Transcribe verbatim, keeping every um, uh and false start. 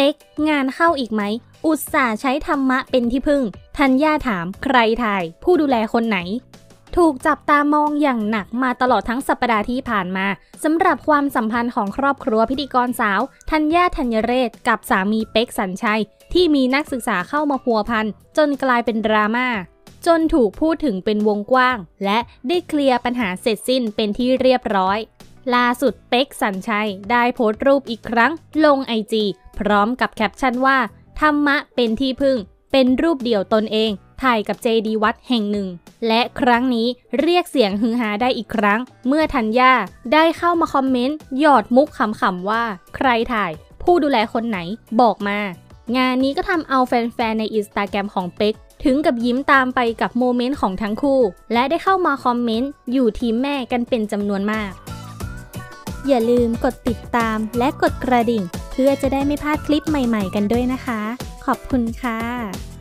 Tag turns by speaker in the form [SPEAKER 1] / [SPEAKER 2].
[SPEAKER 1] ป๊กงานเข้าอีกไหมอุตส่าห์ใช้ธรรมะเป็นที่พึ่งธัญญาถามใครถ่ายผู้ดูแลคนไหนถูกจับตามองอย่างหนักมาตลอดทั้งสัปดาห์ที่ผ่านมาสำหรับความสัมพันธ์ของครอบครัวพิธีกรสาวธัญญาธัญเรศกับสามีเป๊กสัญชัยที่มีนักศึกษาเข้ามาพัวพันจนกลายเป็นดราม่าจนถูกพูดถึงเป็นวงกว้างและได้เคลียร์ปัญหาเสร็จสิ้นเป็นที่เรียบร้อยล่าสุดเป๊กสัญชัยได้โพสต์รูปอีกครั้งลงไอจีพร้อมกับแคปชั่นว่าธรรมะเป็นที่พึ่งเป็นรูปเดี่ยวตนเองถ่ายกับเจดีย์วัดแห่งหนึ่งและครั้งนี้เรียกเสียงฮือฮาได้อีกครั้งเมื่อธัญญาได้เข้ามาคอมเมนต์หยอดมุกขำๆว่าใครถ่ายผู้ดูแลคนไหนบอกมางานนี้ก็ทำเอาแฟนๆในอินสตาแกรมของเป๊กถึงกับยิ้มตามไปกับโมเมนต์ของทั้งคู่และได้เข้ามาคอมเมนต์อยู่ทีมแม่กันเป็นจำนวนมากอย่าลืมกดติดตามและกดกระดิ่งเพื่อจะได้ไม่พลาดคลิปใหม่ๆกันด้วยนะคะขอบคุณค่ะ